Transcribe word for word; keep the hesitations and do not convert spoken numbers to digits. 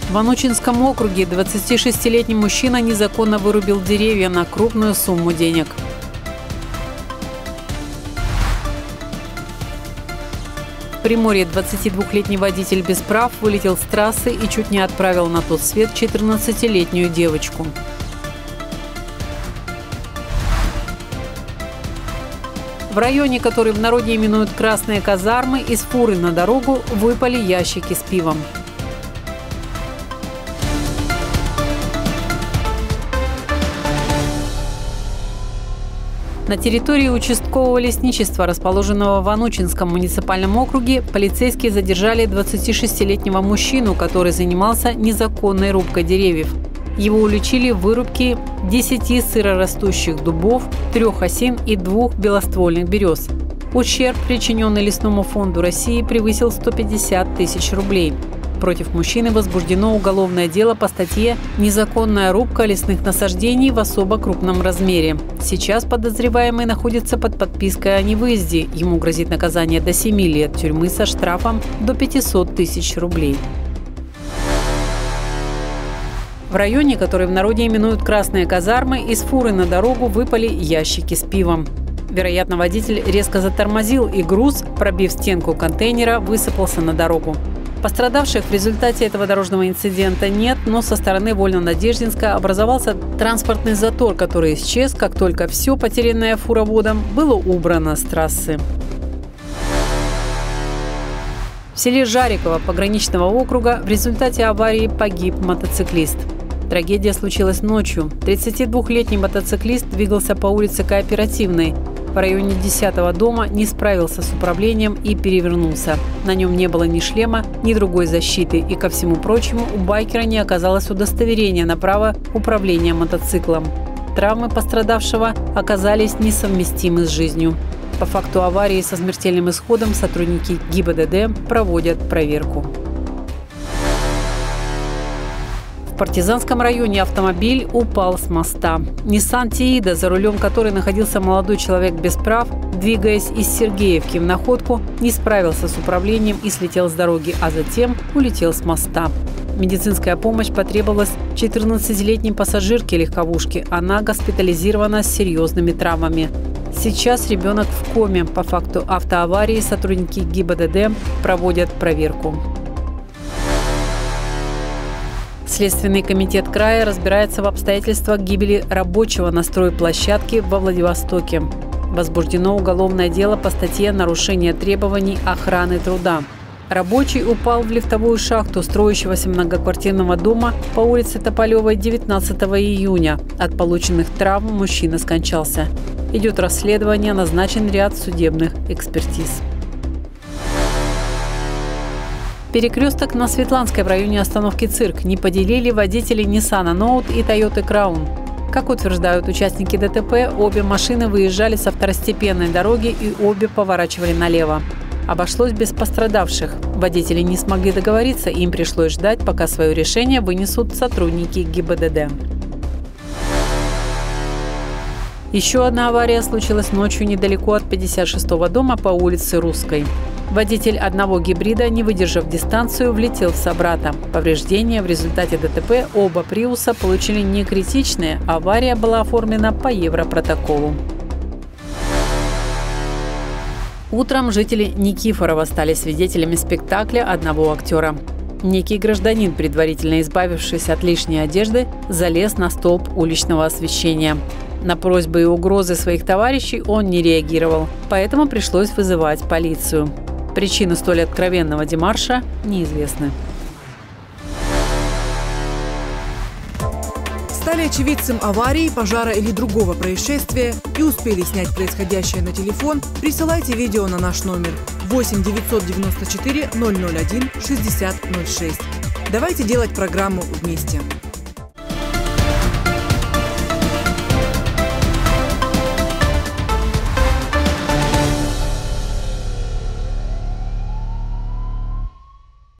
В Анучинском округе двадцатишестилетний мужчина незаконно вырубил деревья на крупную сумму денег. В Приморье двадцатидвухлетний водитель без прав вылетел с трассы и чуть не отправил на тот свет четырнадцатилетнюю девочку. В районе, который в народе именуют «Красные казармы», из фуры на дорогу выпали ящики с пивом. На территории участкового лесничества, расположенного в Анучинском муниципальном округе, полицейские задержали двадцатишестилетнего мужчину, который занимался незаконной рубкой деревьев. Его уличили в вырубке десяти сырорастущих дубов, трех осин и двух белоствольных берез. Ущерб, причиненный Лесному фонду России, превысил сто пятьдесят тысяч рублей. Против мужчины возбуждено уголовное дело по статье «Незаконная рубка лесных насаждений в особо крупном размере». Сейчас подозреваемый находится под подпиской о невыезде. Ему грозит наказание до семи лет тюрьмы со штрафом до пятисот тысяч рублей. В районе, который в народе именуют «Красные казармы», из фуры на дорогу выпали ящики с пивом. Вероятно, водитель резко затормозил, и груз, пробив стенку контейнера, высыпался на дорогу. Пострадавших в результате этого дорожного инцидента нет, но со стороны Вольно-Надеждинска образовался транспортный затор, который исчез, как только все потерянное фуроводом было убрано с трассы. В селе Жариково пограничного округа в результате аварии погиб мотоциклист. Трагедия случилась ночью. тридцатидвухлетний мотоциклист двигался по улице Кооперативной. В районе десятого дома не справился с управлением и перевернулся. На нем не было ни шлема, ни другой защиты. И, ко всему прочему, у байкера не оказалось удостоверения на право управления мотоциклом. Травмы пострадавшего оказались несовместимы с жизнью. По факту аварии со смертельным исходом сотрудники ГИБДД проводят проверку. В Партизанском районе автомобиль упал с моста. Nissan Tiida, за рулем которой находился молодой человек без прав, двигаясь из Сергеевки в Находку, не справился с управлением и слетел с дороги, а затем улетел с моста. Медицинская помощь потребовалась четырнадцатилетней пассажирке легковушки. Она госпитализирована с серьезными травмами. Сейчас ребенок в коме. По факту автоаварии сотрудники ГИБДД проводят проверку. Следственный комитет края разбирается в обстоятельствах гибели рабочего на стройплощадке во Владивостоке. Возбуждено уголовное дело по статье «Нарушение требований охраны труда». Рабочий упал в лифтовую шахту строящегося многоквартирного дома по улице Тополевой девятнадцатого июня. От полученных травм мужчина скончался. Идет расследование, назначен ряд судебных экспертиз. Перекресток на Светланской в районе остановки «Цирк» не поделили водители Nissan Note и Toyota Crown. Как утверждают участники ДТП, обе машины выезжали со второстепенной дороги и обе поворачивали налево. Обошлось без пострадавших. Водители не смогли договориться, им пришлось ждать, пока свое решение вынесут сотрудники ГИБДД. Еще одна авария случилась ночью недалеко от пятьдесят шестого дома по улице Русской. Водитель одного гибрида, не выдержав дистанцию, влетел в собрата. Повреждения в результате ДТП оба «Приуса» получили не критичные. Авария была оформлена по европротоколу. Утром жители Никифорова стали свидетелями спектакля одного актера. Некий гражданин, предварительно избавившись от лишней одежды, залез на столб уличного освещения. На просьбы и угрозы своих товарищей он не реагировал, поэтому пришлось вызывать полицию. Причины столь откровенного демарша неизвестны. Стали очевидцем аварии, пожара или другого происшествия и успели снять происходящее на телефон, присылайте видео на наш номер восемь девятьсот девяносто четыре ноль ноль один шестьдесят ноль шесть. Давайте делать программу вместе.